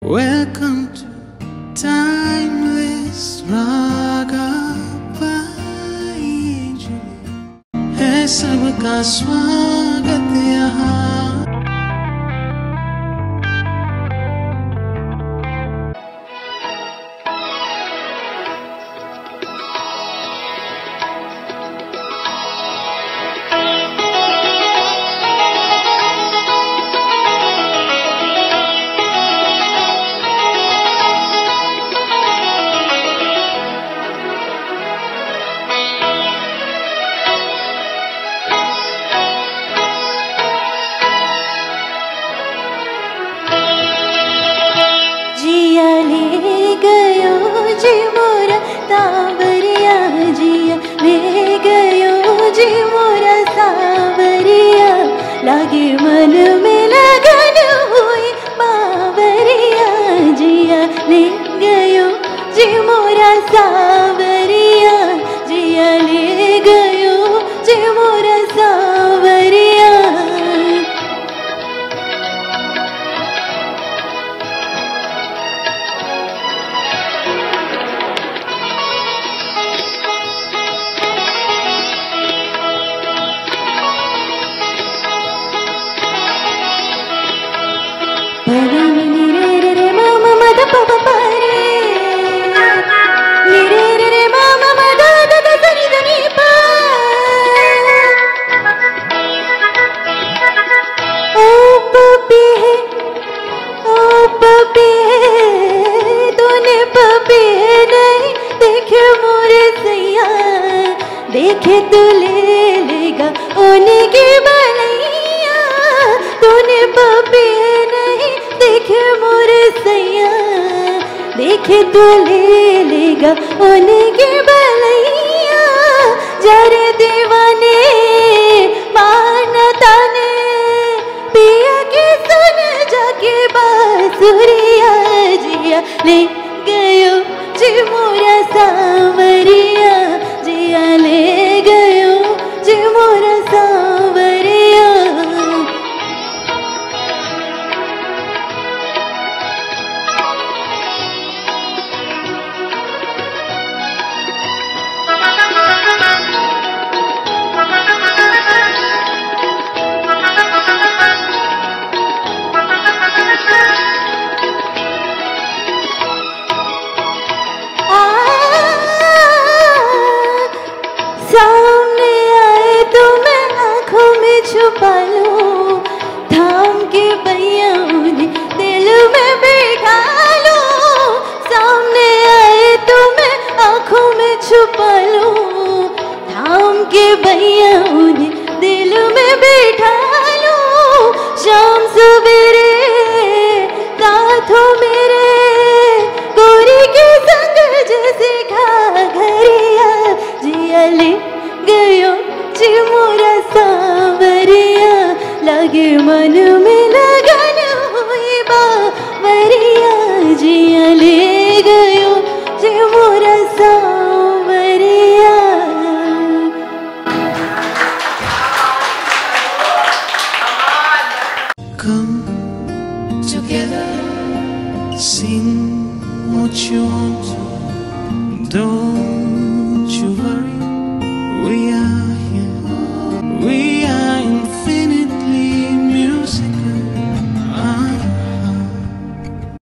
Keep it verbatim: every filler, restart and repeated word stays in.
Welcome to timeless रागाबाई है सबका स्वागत यहाँ। लागे मन में लगन हुई बावरिया, जिया ले गयो जी मोरा सावरिया, जिया ले गयो जी मोरा सावरिया। देखे तो ले लेगा उनकी भलैया, तूने पपी नहीं देखे मोरे सैया, देखे तो ले लेगा उनकी भलैया। जरे दीवाने मानता ने पिया के सुन जाके बांसुरिया, जिया ले गयो जी मोरा सावरिया, जिया ले गयो जी मोरा सावरिया। सामने आए तो मैं आँखों में छुपा लूं, थाम के भैया उन्हें दिल में बैठा लूं। सामने आए तो मैं आँखों में छुपा लूं, थाम के भैया उन्हें दिल में बैठा लूं। शाम सवेरे रात हो मेरे गोरी के संग जैसे घाघरिया, जिया ले गयो जी मोरा सावरिया, लगे मन में लगन हुई बावरिया, जिया ले गयो जी मोरा सावरिया। Come together, sing what you want, don't